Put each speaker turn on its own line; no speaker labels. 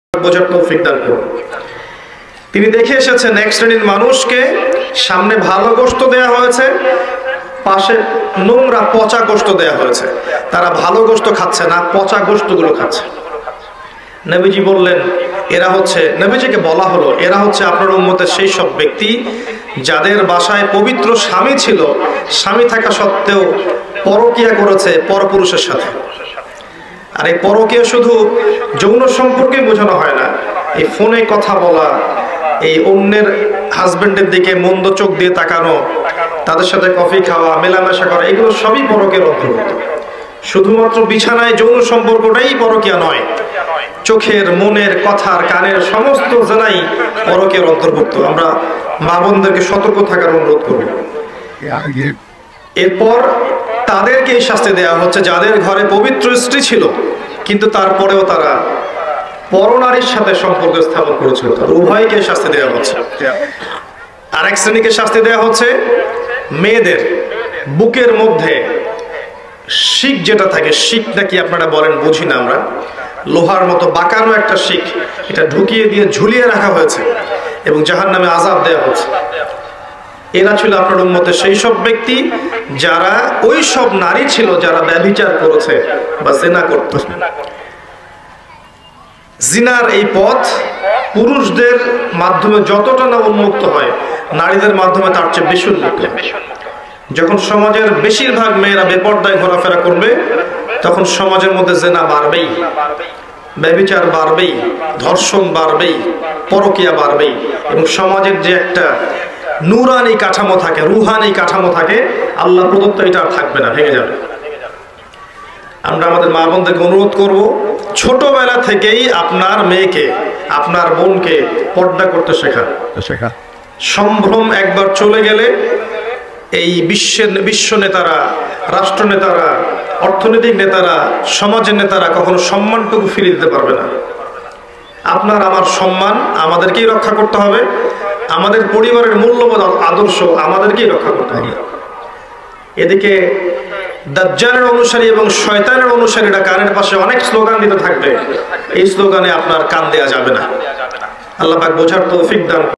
বোঝার তৌফিক দান করুন। তিনি দেখে এসেছেন এক শ্রেণীর মানুষকে সামনে ভালো গোশত দেয়া হয়েছে, পাশে নোংরা পচা গোশত দেয়া হয়েছে। তারা ভালো গোশত খাচ্ছে না, পচা গোশতগুলো খাচ্ছে। নবীজি বললেন, এরা হচ্ছে, নবীজিকে বলা হলো, এরা হচ্ছে আপনার উম্মতের সেই সব ব্যক্তি যাদের বাসায় পবিত্র স্বামী ছিল, স্বামী থাকা সত্ত্বেও পরকিয়া করেছে পরপুরুষের সাথে। আর এই পরকিয়া শুধু যৌন সম্পর্কে বোঝানো হয় না, এই ফোনে কথা বলা, এই অন্যের হাজবেন্ডের দিকে মন্দ চোখ দিয়ে তাকানো, তাদের সাথে কফি খাওয়া, মেলামেশা করা, এগুলো সবই পরকের অন্তর্ভুক্ত। শুধুমাত্র বিছানায় যৌন সম্পর্কটাই পরকিয়া নয়, চোখের, মনের, কথার, কানের সমস্ত জেনাই পরকের অন্তর্ভুক্ত। আমরা মা বোনদেরকে সতর্ক থাকার অনুরোধ করব। এরপর তাদেরকে এই শাস্তি দেওয়া হচ্ছে যাদের ঘরে পবিত্র স্ত্রী ছিল কিন্তু তারপরেও তারা পরনারীর সাথে সম্পর্ক স্থাপন করেছিল। উভয়কে শাস্তি দেওয়া হচ্ছে। আরেক শ্রেণীকে শাস্তি দেওয়া হচ্ছে মেয়েদের বুকের মধ্যে শিক যেটা থাকে, শিক নাকি আপনারা বলেন বুঝি না আমরা, লোহার মতো বাঁকানো একটা শিক, এটা ঢুকিয়ে দিয়ে ঝুলিয়ে রাখা হয়েছে এবং জাহান্নামে আযাব দেওয়া হচ্ছে। এরা ছিল আপনার উম্মতের সেই সব ব্যক্তি যারা ওই সব নারী ছিল যারা ব্যভিচার করেছে বা জিনা করত। জিনার এই পথ পুরুষদের মাধ্যমে যতটা না উন্মুক্ত হয়, নারীদের মাধ্যমে তার চেয়ে বেশি উন্মুক্ত। যখন সমাজের বেশিরভাগ মেয়েরা বেপর্দায় ঘোরাফেরা করবে, তখন সমাজের মধ্যে জিনা বাড়বেই, ব্যভিচার বাড়বেই, ধর্ষণ বাড়বেই, পরকিয়া বাড়বেই, এবং সমাজের যে একটা নূরানি কাঠামো থাকে, রুহানি কাঠামো থাকে, আল্লাহ প্রদত্ত, এটা আর থাকবে না, ভেঙে যাবে। আমরা আমাদের মা বোনদেরকে অনুরোধ করব, ছোটবেলা থেকেই আপনার মেয়েকে, আপনার বোনকে পর্দা করতে শেখা। সম্ভ্রম একবার চলে গেলে এই বিশ্ব নেতারা, রাষ্ট্র নেতারা, অর্থনৈতিক নেতারা, সমাজের নেতারা কখনো সম্মানটুকু ফিরিয়ে দিতে পারবে না। আপনার আমার সম্মান আমাদেরকেই রক্ষা করতে হবে, আমাদের পরিবারের মূল্যবোধ আদর্শ আমাদেরকেই রক্ষা করতে হবে। এদিকে দাজ্জালের অনুসারী এবং শয়তানের অনুসারীরা কানের পাশে অনেক স্লোগান দিতে থাকবে, এই স্লোগানে আপনার কান দেয়া যাবে না। আল্লাহ পাক বোঝার তৌফিক দান।